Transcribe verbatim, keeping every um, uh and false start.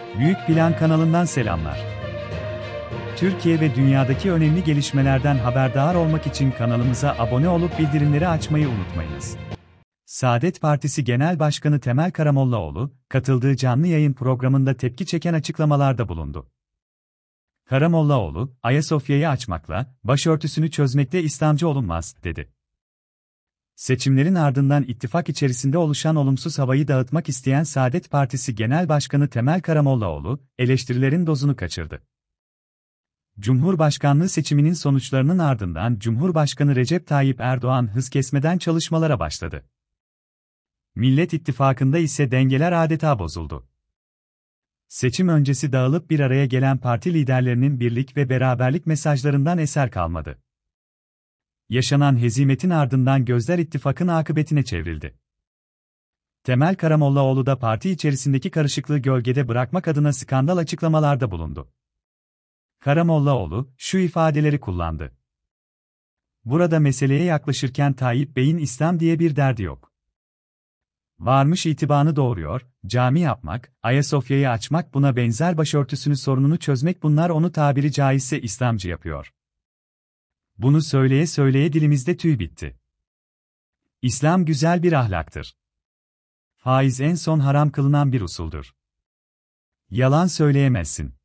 Büyük Plan kanalından selamlar. Türkiye ve dünyadaki önemli gelişmelerden haberdar olmak için kanalımıza abone olup bildirimleri açmayı unutmayınız. Saadet Partisi Genel Başkanı Temel Karamollaoğlu, katıldığı canlı yayın programında tepki çeken açıklamalarda bulundu. Karamollaoğlu, Ayasofya'yı açmakla, başörtüsünü çözmekle İslamcı olunmaz, dedi. Seçimlerin ardından ittifak içerisinde oluşan olumsuz havayı dağıtmak isteyen Saadet Partisi Genel Başkanı Temel Karamollaoğlu, eleştirilerin dozunu kaçırdı. Cumhurbaşkanlığı seçiminin sonuçlarının ardından Cumhurbaşkanı Recep Tayyip Erdoğan hız kesmeden çalışmalara başladı. Millet İttifakı'nda ise dengeler adeta bozuldu. Seçim öncesi dağılıp bir araya gelen parti liderlerinin birlik ve beraberlik mesajlarından eser kalmadı. Yaşanan hezimetin ardından gözler ittifakın akıbetine çevrildi. Temel Karamollaoğlu da parti içerisindeki karışıklığı gölgede bırakmak adına skandal açıklamalarda bulundu. Karamollaoğlu şu ifadeleri kullandı. Burada meseleye yaklaşırken Tayyip Bey'in İslam diye bir derdi yok. Varmış itibanı doğuruyor, cami yapmak, Ayasofya'yı açmak, buna benzer başörtüsünü sorununu çözmek, bunlar onu tabiri caizse İslamcı yapıyor. Bunu söyleye söyleye dilimizde tüy bitti. İslam güzel bir ahlaktır. Faiz en son haram kılınan bir usuldür. Yalan söyleyemezsin.